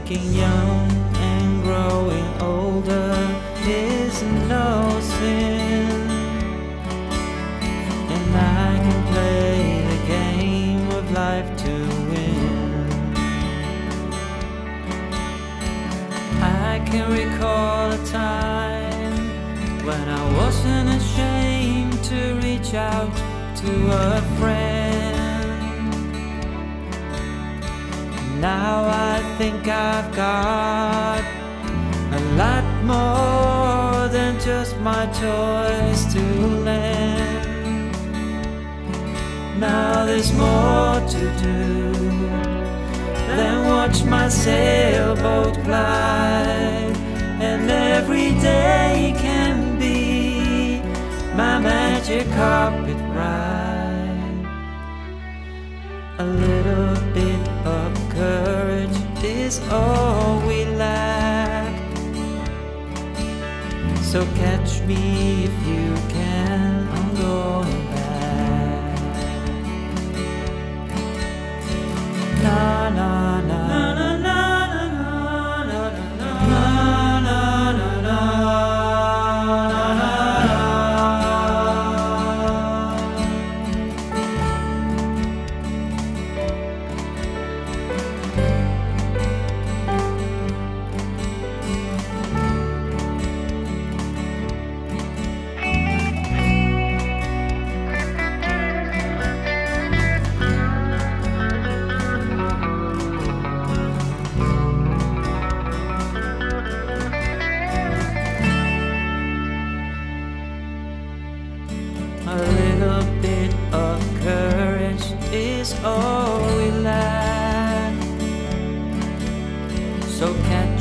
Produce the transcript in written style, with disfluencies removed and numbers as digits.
Thinking young and growing older is no sin, and I can play the game of life to win. I can recall a time when I wasn't ashamed to reach out to a friend. Now I think I've got a lot more than just my toys to lend. Now there's more to do than watch my sailboat glide, and every day can be my magic carpet ride. A little bit of courage is all we lack, so catch me if you can, I'm going back. Na na na na na na na na na na na na. A little bit of courage is all we lack, so catch